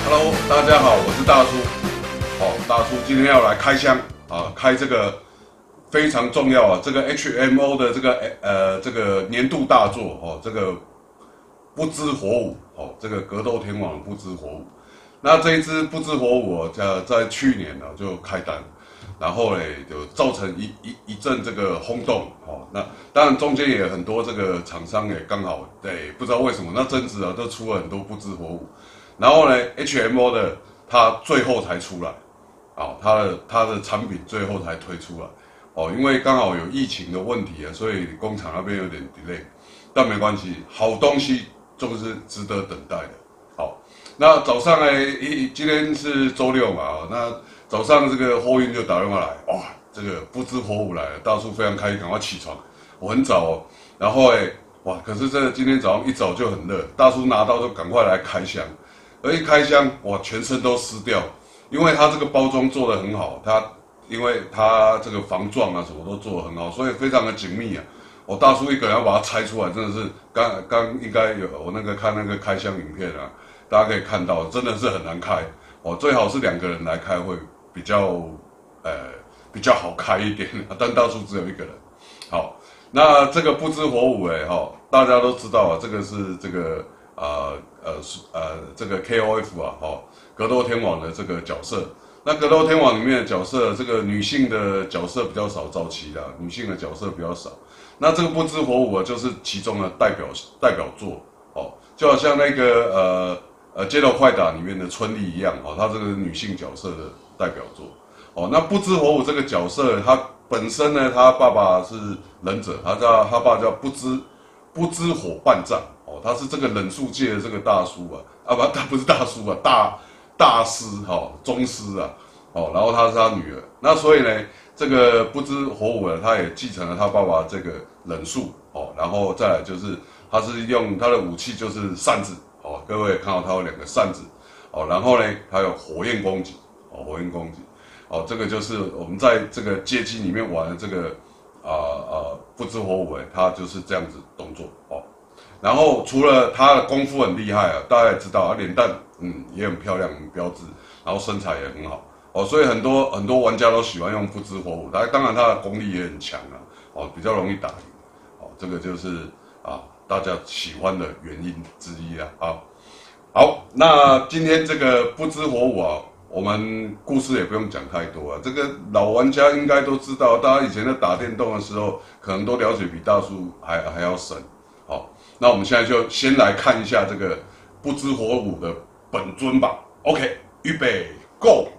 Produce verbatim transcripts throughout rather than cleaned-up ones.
Hello， 大家好，我是大叔。好，大叔今天要来开箱啊，开这个非常重要啊，这个 H M O 的这个呃这个年度大作哦，这个不知火舞哦，这个格斗天王的不知火舞。那这一支不知火舞哦，在在去年呢就开单，然后呢就造成一一一阵这个轰动哦。那当然中间也很多这个厂商也刚好对，不知道为什么那阵子啊都出了很多不知火舞。然后呢 ，H M O 的它最后才出来，哦，它的它的产品最后才推出来，哦，因为刚好有疫情的问题啊，所以工厂那边有点 delay， 但没关系，好东西就是值得等待的。好，那早上呢，一今天是周六嘛，那早上这个后运就打电话来，哇，这个不知火舞来了，大叔非常开心，赶快起床，我很早哦，然后哎，哇，可是这今天早上一早就很热，大叔拿到就赶快来开箱。而一开箱，哇，全身都湿掉，因为它这个包装做得很好，它因为它这个防撞啊什么都做得很好，所以非常的紧密啊。我大叔一个人要把它拆出来，真的是刚刚应该有我那个看那个开箱影片啊，大家可以看到，真的是很难开哦，最好是两个人来开会比较呃比较好开一点，但大叔只有一个人。好，那这个不知火舞哎哈，大家都知道啊，这个是这个。呃呃呃，这个 K O F 啊，哦，格斗天王的这个角色，那格斗天王里面的角色，这个女性的角色比较少，早期的女性的角色比较少。那这个不知火舞啊，就是其中的代表代表作，哦，就好像那个呃呃街头快打里面的春丽一样，哦，她这个女性角色的代表作，哦，那不知火舞这个角色，他本身呢，他爸爸是忍者，他叫他爸叫不知不知火半藏。哦，他是这个忍术界的这个大叔啊，啊不，他不是大叔啊，大大师哈、哦，宗师啊，哦，然后他是他女儿，那所以呢，这个不知火舞呢，他也继承了他爸爸这个忍术哦，然后再来就是他是用他的武器就是扇子哦，各位看到他有两个扇子哦，然后呢，还有火焰攻击哦，火焰攻击哦，这个就是我们在这个街机里面玩的这个啊啊、呃呃、不知火舞哎，他就是这样子动作哦。然后除了他的功夫很厉害啊，大家也知道啊，脸蛋嗯也很漂亮，很标致，然后身材也很好哦，所以很多很多玩家都喜欢用不知火舞，他当然他的功力也很强啊，哦比较容易打赢，哦这个就是啊大家喜欢的原因之一啊啊。好，那今天这个不知火舞啊，我们故事也不用讲太多啊，这个老玩家应该都知道，大家以前在打电动的时候，可能都了解比大叔还还要深，好。那我们现在就先来看一下这个不知火舞的本尊吧。OK， 预备 ，Go！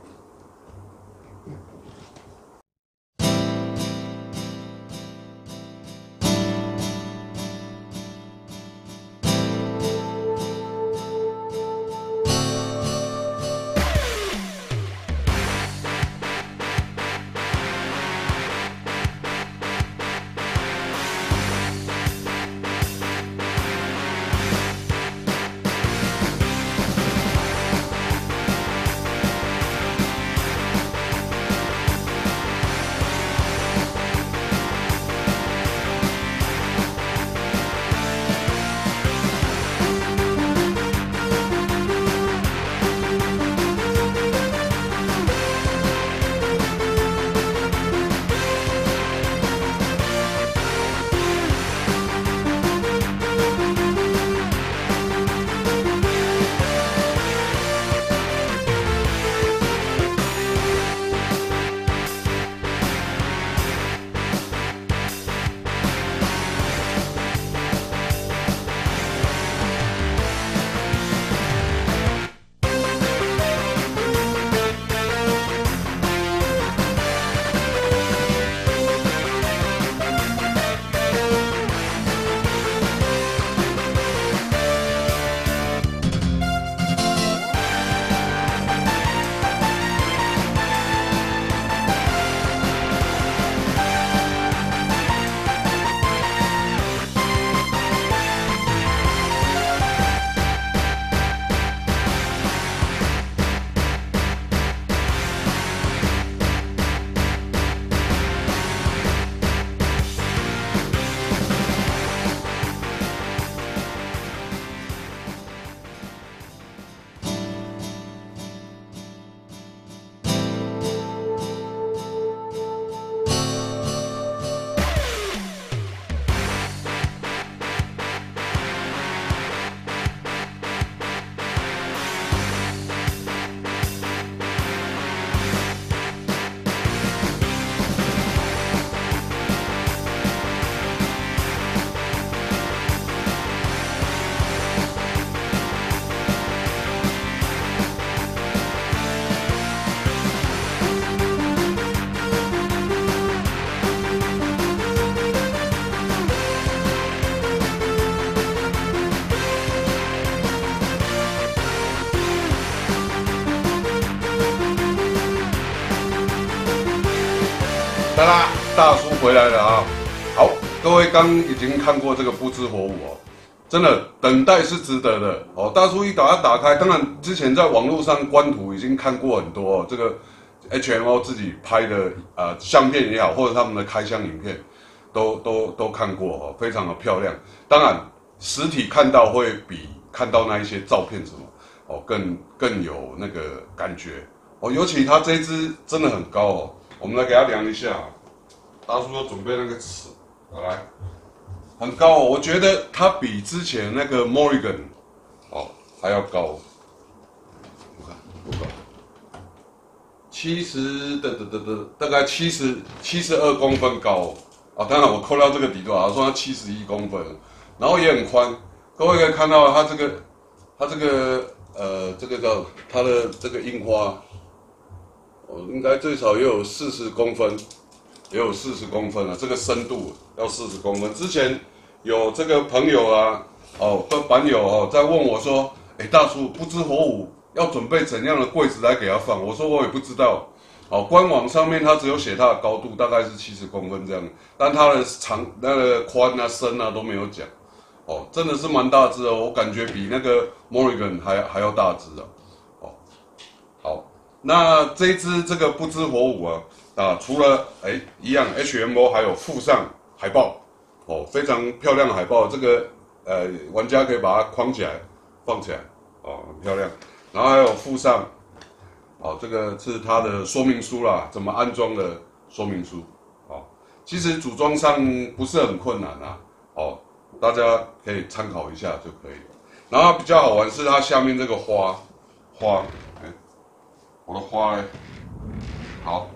哒啦，大叔回来了啊！好，各位刚已经看过这个不知火舞哦，真的等待是值得的哦。大叔一把它打开，当然之前在网络上观图已经看过很多、哦、这个 H M O 自己拍的呃相片也好，或者他们的开箱影片，都都都看过哦，非常的漂亮。当然实体看到会比看到那一些照片什么哦更更有那个感觉哦，尤其它这一支真的很高哦。我们来给它量一下，大叔要准备那个尺，好来，很高哦，我觉得它比之前那个 Morrigan 哦还要高，我看多高？七十的的的的，大概七十七十二公分高哦。啊，当然我扣掉这个底多少，说它七十一公分，然后也很宽。各位可以看到它这个它这个呃这个叫它的这个印花。哦，应该最少也有四十公分，也有四十公分了。这个深度要四十公分。之前有这个朋友啊，哦，的版友哦，在问我说：“哎，大叔，不知火舞要准备怎样的柜子来给他放？”我说我也不知道。哦，官网上面它只有写它的高度大概是七十公分这样，但它的长、那个宽啊、深啊都没有讲。哦，真的是蛮大只哦，我感觉比那个 Morrigan 还还要大只哦。哦，好。那这一支这个不知火舞啊，啊，除了哎一样 H M O 还有附上海报哦，非常漂亮的海报，这个呃玩家可以把它框起来放起来哦，很漂亮。然后还有附上哦，这个是它的说明书啦，怎么安装的说明书哦。其实组装上不是很困难啊，哦，大家可以参考一下就可以了。然后比较好玩是它下面这个花花。我的花嘞，好，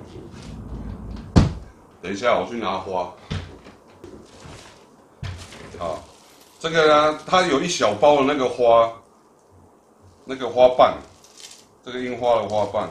等一下我去拿花。啊，这个呢，它有一小包的那个花，那个花瓣，这个樱花的花瓣。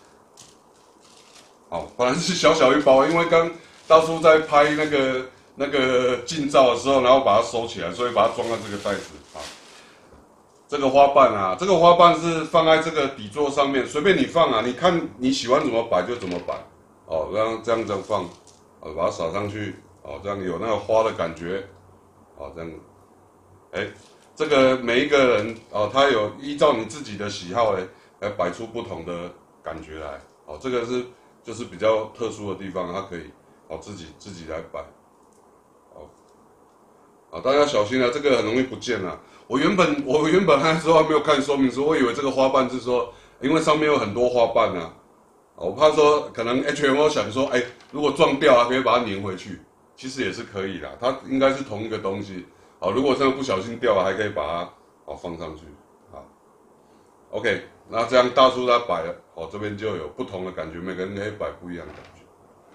好，本来是小小一包，因为刚大叔在拍那个那个近照的时候，然后把它收起来，所以把它装在这个袋子啊。这个花瓣啊，这个花瓣是放在这个底座上面，随便你放啊，你看你喜欢怎么摆就怎么摆，哦，这样这样这样放，哦，把它撒上去，哦，这样有那个花的感觉，哦，这样，哎，这个每一个人哦，他有依照你自己的喜好嘞，来摆出不同的感觉来，哦，这个是就是比较特殊的地方，它可以哦自己自己来摆，哦，啊，大家小心啊，这个很容易不见啊。我原本我原本那时候还没有看说明书，我以为这个花瓣是说，因为上面有很多花瓣啊，我怕说可能 H M O 想说，哎，如果撞掉啊，可以把它粘回去，其实也是可以的，它应该是同一个东西。好，如果真的不小心掉了，还可以把它好放上去。好 ，OK， 那这样大叔他摆了，哦，这边就有不同的感觉，每个人可以摆不一样的感觉。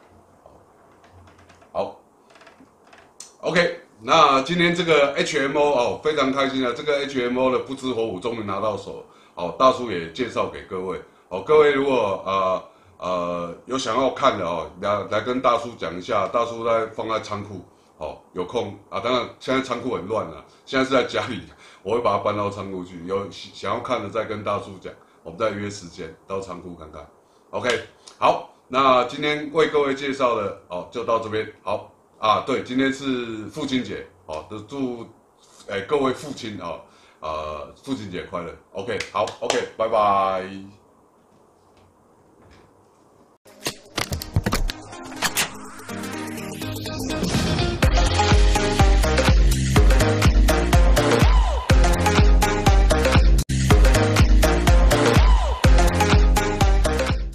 好 ，OK。那今天这个 H M O 哦，非常开心啊！这个 H M O 的不知火舞终于拿到手，哦，大叔也介绍给各位。哦，各位如果呃呃有想要看的哦，来来跟大叔讲一下，大叔在放在仓库，哦，有空啊，当然现在仓库很乱了，现在是在家里，我会把它搬到仓库去。有想要看的再跟大叔讲，我们再约时间到仓库看看。OK， 好，那今天为各位介绍的哦，就到这边，好。啊，对，今天是父亲节，哦，都祝，哎，各位父亲啊，呃，父亲节快乐。OK，好 ，OK，拜拜。